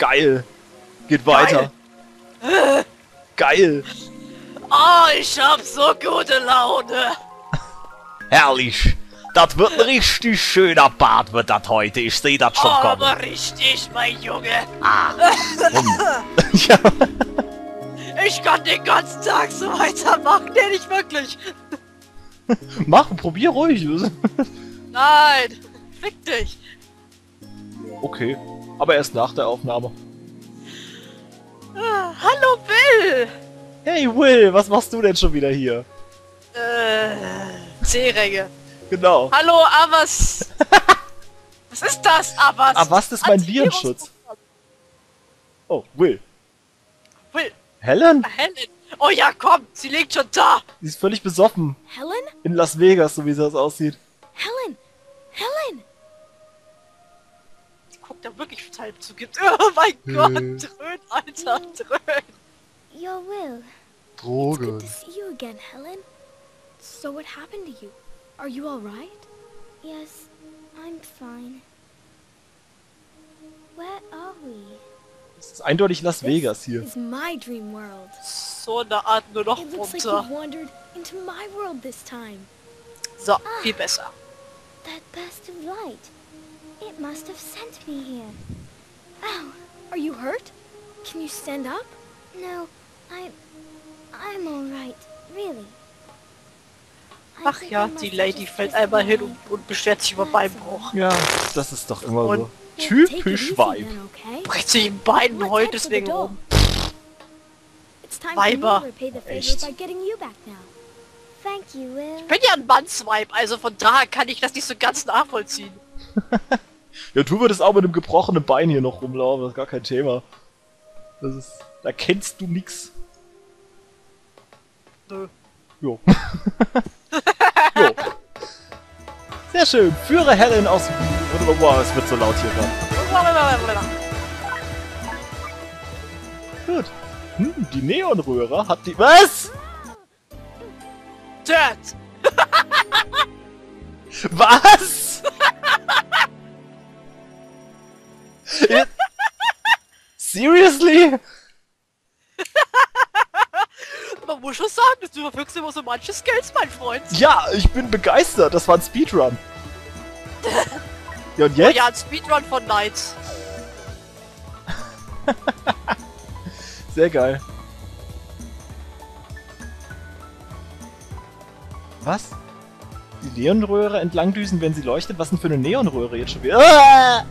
Geil. Geht weiter. Geil. Oh, ich hab so gute Laune. Herrlich. Das wird ein richtig schöner Bad wird das heute. Ich sehe das schon kommen. Aber richtig, mein Junge. Ja. Ich kann den ganzen Tag so weitermachen. Nee, nicht wirklich. Mach, probier ruhig. Nein. Fick dich. Okay. Aber erst nach der Aufnahme. Hallo, Bill. Hey Will, was machst du denn schon wieder hier? C-Ränge. Genau. Hallo, Avas. Was ist das, Avas? Avast ist mein Virenschutz. Oh, Will. Will. Helen? Helen. Oh ja, komm, sie liegt schon da. Sie ist völlig besoffen. Helen? In Las Vegas, so wie das aussieht. Helen! Helen! Sie guckt da wirklich halb zu gibt. Oh mein Gott, Hm. dröhn, Alter, dröhn. Your Will. It's Droge. good to see you again, Helen. So what happened to you? Are you alright? Yes, I'm fine. Where are we? Das ist eindeutig Las Vegas hier. This is my dream world. So eine Art nur noch It looks like runter. we wandered into my world this time. So, viel besser. That burst of light. It must have sent me here. Ow! Are you hurt? Can you stand up? No, I'm alright, really. I Ach think ja, I must die have Lady just fällt twisted einmal my hin hand. und beschwert sich über Beinbruch. Ja, das ist doch immer Und- so. Well, take it Typisch easy Vibe. then, okay? Bricht sich im Bein Let's heute head for the deswegen door. rum. It's time Weiber. for me to repay the favor Echt? by getting you back now. Thank you, Will. Ich bin ja ein Mannswipe, also von daher kann ich das nicht so ganz nachvollziehen. Ja, du würdest auch mit einem gebrochenen Bein hier noch rumlaufen, das ist gar kein Thema. Das ist... Da kennst du nix. Nö. Jo. Jo. Sehr schön. Führe Helen aus... Wow, es wird so laut hier gerade. Gut. Die Neonröhre hat die... Was? Dirt! Was? Seriously? Man muss schon sagen, du verfügst immer so manche Skills, mein Freund. Ja, ich bin begeistert. Das war ein Speedrun. Ja, und Oh jetzt? ja, ein Speedrun von Knights. Sehr geil. Was? Die Neonröhre entlangdüsen, wenn sie leuchtet? Was denn für eine Neonröhre jetzt schon wieder? Ah!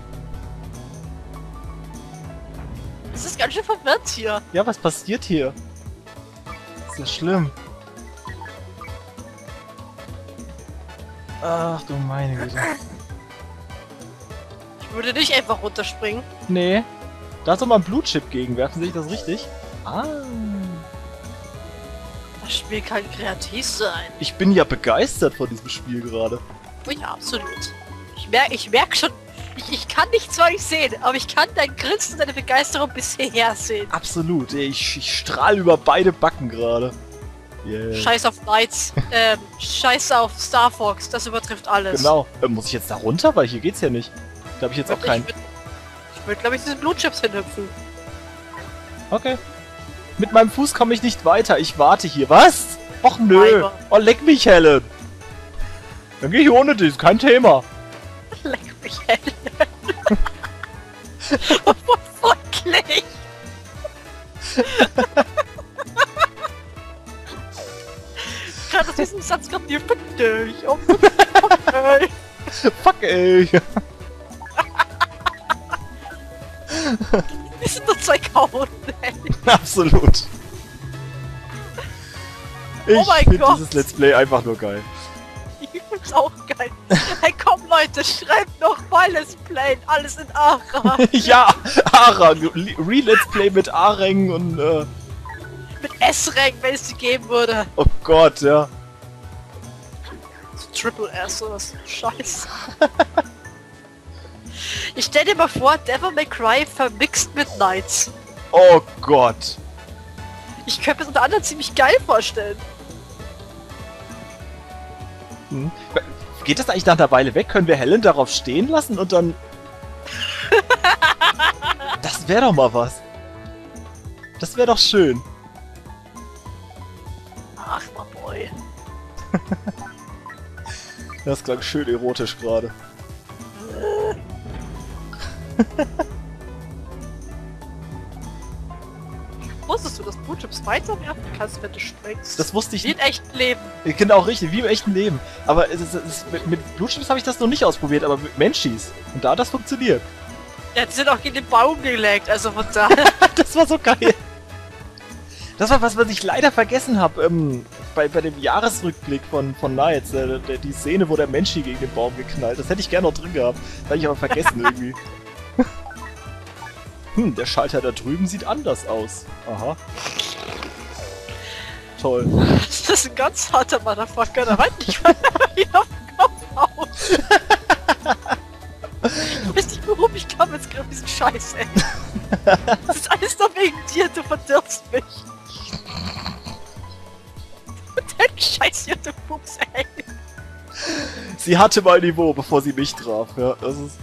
Das ist ganz schön verwirrt hier. Ja, was passiert hier? Das ist ja schlimm. Ach du meine Güte. Ich würde nicht einfach runterspringen. Nee. Da soll man einen Blutchip gegenwerfen, sehe ich das richtig? Ah. Das Spiel kann kreativ sein. Ich bin ja begeistert von diesem Spiel gerade. Oh ja, absolut. Ich merk schon, ich kann nicht zwar nicht sehen, aber ich kann dein Grinsen und deine Begeisterung bisher sehen. Absolut. Ich strahle über beide Backen gerade. Yeah. Scheiß auf Knights, scheiß auf Star Fox, das übertrifft alles. Genau. Muss ich jetzt da runter? Weil hier geht's ja nicht. Da habe ich jetzt auch keinen. Ich würde, glaube ich, diese Blutchips hinhüpfen. Okay. Mit meinem Fuß komme ich nicht weiter. Ich warte hier. Was? Och nö. Weiber. Oh, leck mich, Helen. Dann gehe ich ohne dich. Kein Thema. Leck mich, Helen. Wirklich. Gerade aus diesem Satz kommt dir fick dich. Oh, okay. Fuck, ey. Wir sind nur zwei Kaunen, ey. Absolut. Ich Oh mein finde Gott. dieses Let's Play einfach nur geil. Ich find's auch geil. Hey, komm Leute, schreibt noch mal Let's Play. Alles in Ara. Ja, Arang. Re-Let's Play mit Arang und Mit S-Rang, wenn es die geben würde. oh Gott, ja. So Triple S oder so. Scheiße. Ich stell dir mal vor, Devil May Cry vermixt mit Knights. Oh Gott. Ich könnte mir das unter anderem ziemlich geil vorstellen. Hm. Geht das eigentlich nach einer Weile weg? Können wir Helen darauf stehen lassen und dann... Das Das wäre doch mal was. Das wäre doch schön. Ach, my boy. Das klang schön erotisch gerade. Wusstest du, dass Blutchips weiterwerfen kannst, wenn du springst? Das wusste ich Wie nicht. in echten Leben. Genau, richtig, wie im echten Leben. Aber mit Blutchips habe ich das noch nicht ausprobiert, aber mit Menschis. Und da hat das funktioniert. Ja, die sind auch gegen den Baum gelegt, also von daher. Das war so geil. Das war was ich leider vergessen habe, bei dem Jahresrückblick von Nights, die Szene, wo der Menschi gegen den Baum geknallt. Das hätte ich gerne noch drin gehabt. Das habe ich aber vergessen irgendwie. Der Schalter da drüben sieht anders aus. Aha. Toll. Das ist ein ganz harter Motherfucker, da rennt nicht mal wieder auf den Kopf aus. Ich weiß nicht warum, ich kam jetzt gerade diesen Scheiß, ey. Das ist alles doch wegen dir, du verdirbst mich. Dein Scheiß hier, du Pups, ey. Sie hatte mal Niveau, bevor sie mich traf. Ja, das ist...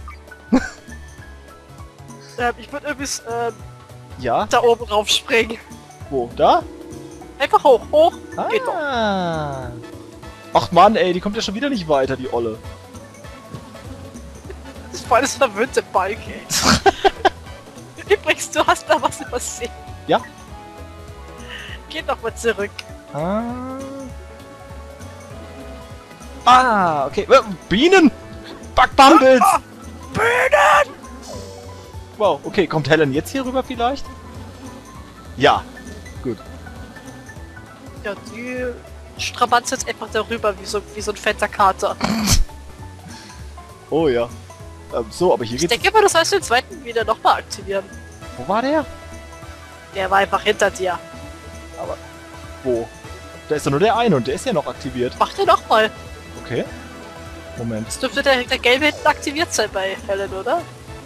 Ich würde übrigens Ja? da oben raufspringen. Wo? Da? Einfach hoch, hoch. Geht doch. Ah. Ach Mann, ey, die kommt ja schon wieder nicht weiter, die Olle. Das ist voll das verwöhnte Balk, ey. Übrigens, du hast da was übersehen. Ja? Geh doch mal zurück. Okay. Bienen! Backbumbles! Bienen! Wow, okay, kommt Helen jetzt hier rüber vielleicht? Ja. Gut. Ja, die strabanzt jetzt einfach darüber wie so ein fetter Kater. Oh ja. So, aber hier Ich geht's... denke mal, das heißt den zweiten wieder nochmal aktivieren. Wo war der? Der war einfach hinter dir. Aber... Wo? Da ist ja nur der eine und der ist ja noch aktiviert. Mach den nochmal. Okay. Moment. Das dürfte der gelbe hinten aktiviert sein bei Helen, oder?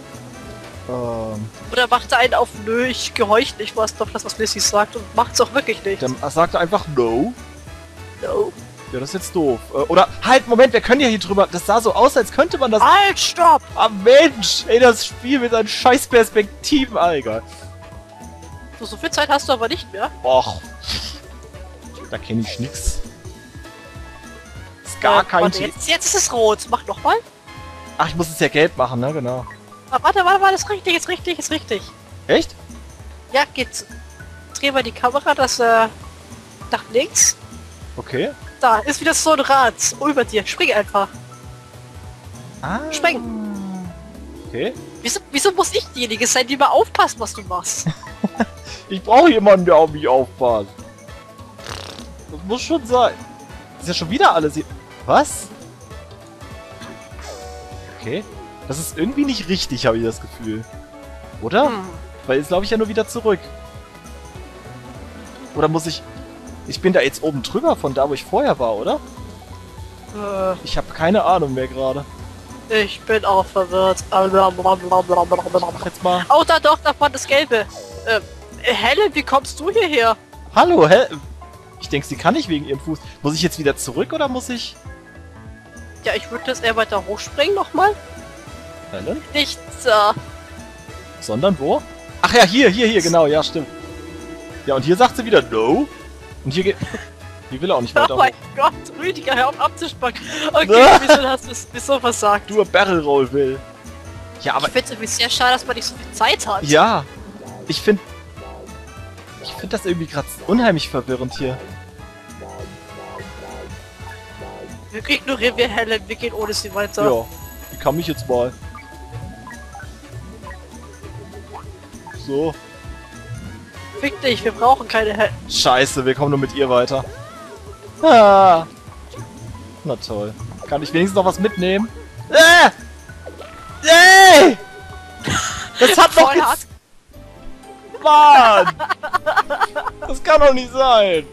Oder macht er einen auf nö, ich gehorche nicht, was auf das, was Lissy sagt und macht's auch wirklich nicht. Der sagte einfach No. No. Ja, das ist jetzt doof. Oder, halt, Moment, wir können ja hier drüber... Das sah so aus, als könnte man das... Halt, stopp! Ah, Mensch! Ey, das Spiel mit seinen scheiß Perspektiven, Alter. So viel Zeit hast du aber nicht mehr. Och. Da kenne ich nix. Ist gar kein warte, Thema. jetzt ist es rot. Mach nochmal. Ach, ich muss es ja gelb machen, ne? Genau. Ah, warte, das ist richtig, ist richtig, ist richtig. Echt? Ja, geht's. Dreh mal die Kamera, das, nach links. Okay. Da, ist wieder so ein Rad. Über dir. Spring einfach. Ah. Springen. Okay. Wieso muss ich diejenige sein, die mal aufpasst, was du machst? Ich brauche jemanden, der auf mich aufpasst. Das muss schon sein. Ist ja schon wieder alles hier. Was? Okay. Das ist irgendwie nicht richtig, habe ich das Gefühl. Oder? Weil jetzt laufe ich ja nur wieder zurück. Oder muss ich... Ich bin da jetzt oben drüber von da, wo ich vorher war, oder? Ich habe keine Ahnung mehr gerade. Ich bin auch verwirrt. Mach jetzt mal... Oh, da doch, da war das Gelbe. Helen, wie kommst du hierher? Hallo, ich denke, sie kann nicht wegen ihrem Fuß. Muss ich jetzt wieder zurück oder muss ich... Ja, ich würde das eher weiter hochspringen nochmal. Helen? Nicht da. Sondern wo? Ach ja, hier, genau, ja, stimmt. Ja, und hier sagt sie wieder No. Und hier geht... Hier will er auch nicht weiter Oh hoch. mein Gott, Rüdiger, hör auf abzuspacken. Okay, wieso hast du es wieso versagt? Nur Barrel Roll will. Ja, aber... Ich finde es irgendwie sehr schade, dass man nicht so viel Zeit hat. Ja. Ich finde das irgendwie gerade unheimlich verwirrend hier. Wir ignorieren wir Helen, wir gehen ohne sie weiter. Ja, die kann mich jetzt mal. So. Fick dich, wir brauchen keine Helen. Scheiße, wir kommen nur mit ihr weiter. Ah. Na toll. Kann ich wenigstens noch was mitnehmen? Das hat doch Voll hart. Mann! Das kann doch nicht sein!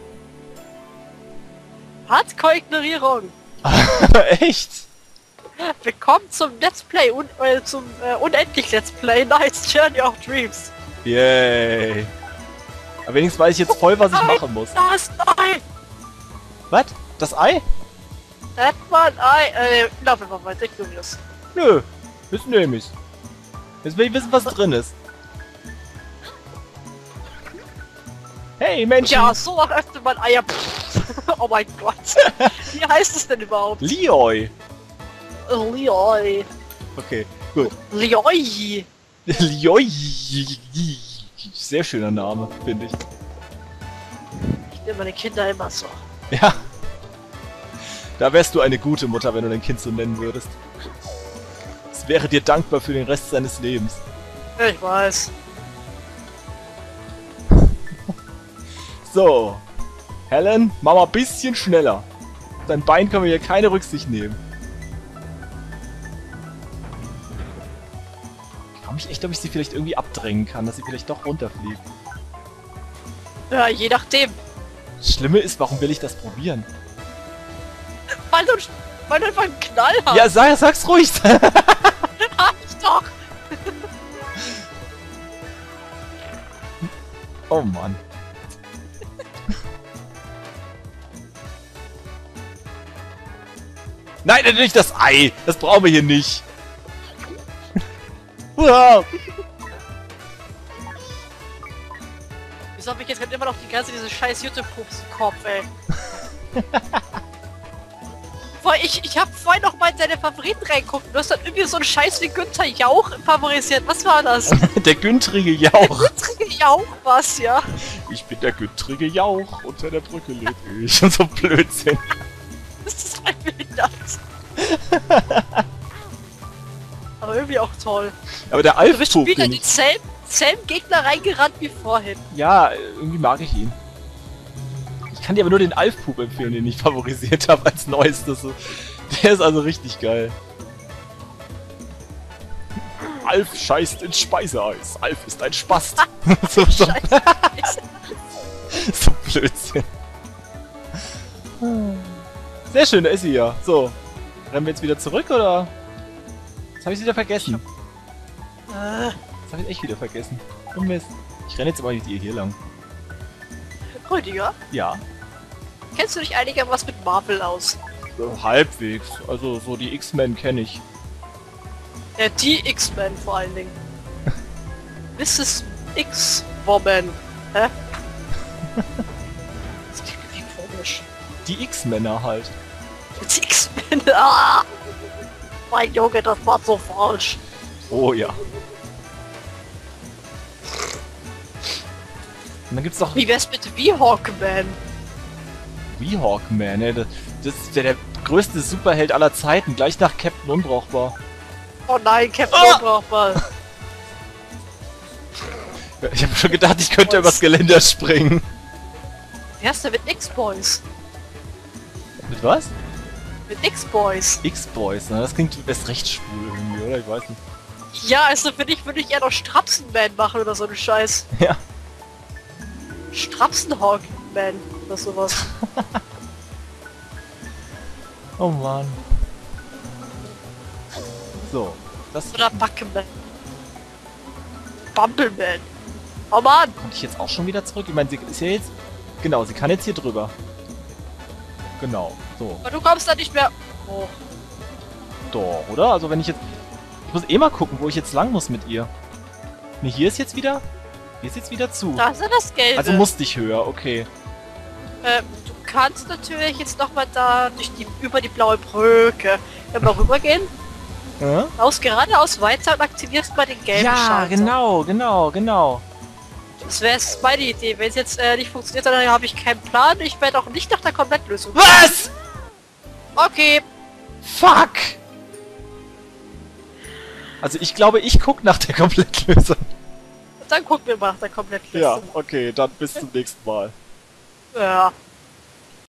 Hardcore-Ignorierung. Echt? Willkommen zum Let's Play, zum unendlich Let's Play Nights Journey of Dreams. Yay! Aber wenigstens weiß ich jetzt voll, was ich machen muss. Das Ei! Was? Das Ei? Das war ein Ei. Lauf einfach weiter, ignoriere das. Nö, jetzt nehme ich's. Jetzt will ich wissen, was drin ist. Hey, Mensch! Ja, so öffnet man Eier. Oh mein Gott. Wie heißt es denn überhaupt? Lioi! Lioi. Okay, gut. Lioi. Lioi! Sehr schöner Name, finde ich. Ich nenne meine Kinder immer so. Ja. Da wärst du eine gute Mutter, wenn du dein Kind so nennen würdest. Es wäre dir dankbar für den Rest seines Lebens. Ich weiß. So. Helen, mach mal ein bisschen schneller. Dein Bein können wir hier keine Rücksicht nehmen. Ich frage mich echt, ob ich sie vielleicht irgendwie abdrängen kann, dass sie vielleicht doch runterfliegt. Ja, je nachdem. Das Schlimme ist, warum will ich das probieren? Weil du einfach einen Knall hast. Ja, sag's ruhig! Hab ich doch. Oh Mann. Nein, nicht das Ei! Das brauchen wir hier nicht! Wow. Wieso hab ich jetzt gerade immer noch die ganze diese scheiß Jute-Pups im Kopf, ey? Ich hab vorhin noch mal in deine Favoriten reingeguckt. Du hast dann irgendwie so einen Scheiß wie Günther Jauch favorisiert. Was war das? Der güntrige Jauch. Günther Jauch was, ja? Ich bin der güntrige Jauch. Unter der Brücke lebe ich. Und so Blödsinn. Das ist ein behindert. Aber irgendwie auch toll. Aber der Du bist schon Alf-Pup, wieder den in ich... denselben Gegner reingerannt wie vorhin. Ja, irgendwie mag ich ihn. Ich kann dir aber nur den Alf-Pup empfehlen, den ich favorisiert habe als neuestes. Der ist also richtig geil. Alf scheißt ins Speiseeis. Alf ist ein Spast. so Scheiße. Blödsinn. Sehr schön, da ist sie ja. So. Rennen wir jetzt wieder zurück, oder? Das habe ich wieder vergessen. Das habe ich echt wieder vergessen. Oh Mist. Ich renne jetzt mal mit ihr hier lang. Rüdiger, Ja. kennst du dich einigermaßen mit Marvel aus? So, halbwegs. Also so die X-Men kenne ich. Die X-Men vor allen Dingen. Mrs. X-Woman. Hä? Das klingt irgendwie komisch. Die X-Männer halt. Die X-Men. Ah! Mein Junge, das war so falsch. Oh ja. Und dann gibt's doch Wie wär's mit V-Hawkman? Hawkman, ne? Das ist der größte Superheld aller Zeiten, gleich nach Captain Unbrauchbar. Oh nein, Captain Ah! Unbrauchbar. Ich habe schon gedacht, ich könnte übers Geländer springen. Wie heißt der mit X-Boys? Mit was? Mit X-Boys. X-Boys, ne? Das klingt erst recht schwul irgendwie, oder? Ich weiß nicht. Ja, also für dich würde ich eher noch Strapsenman machen oder so einen Scheiß. Ja. Strapsenhawkman oder sowas. Oh Mann. So. Das Oder Buckeman. Bumbleman. Oh Mann! konnte ich jetzt auch schon wieder zurück. Ich meine, sie ist ja jetzt... Genau, sie kann jetzt hier drüber. Genau. So. Aber du kommst da nicht mehr hoch. Doch, oder? Also wenn ich jetzt... Ich muss eh mal gucken, wo ich jetzt lang muss mit ihr. Ne, hier ist jetzt wieder... Hier ist jetzt wieder zu. Da ist ja das Gelbe. Also musste ich höher, okay. Du kannst natürlich jetzt nochmal da über die blaue Brücke immer rübergehen. Ja? Geradeaus weiter und aktivierst mal den gelben Ja, Schalter. genau. Das wäre meine Idee. Wenn es jetzt nicht funktioniert, dann habe ich keinen Plan. Ich werde auch nicht nach der Komplettlösung. Was? Okay. Fuck! Also ich glaube, ich guck nach der Komplettlösung. Dann gucken wir mal nach der Komplettlösung. Ja, okay, dann bis zum nächsten Mal. Ja.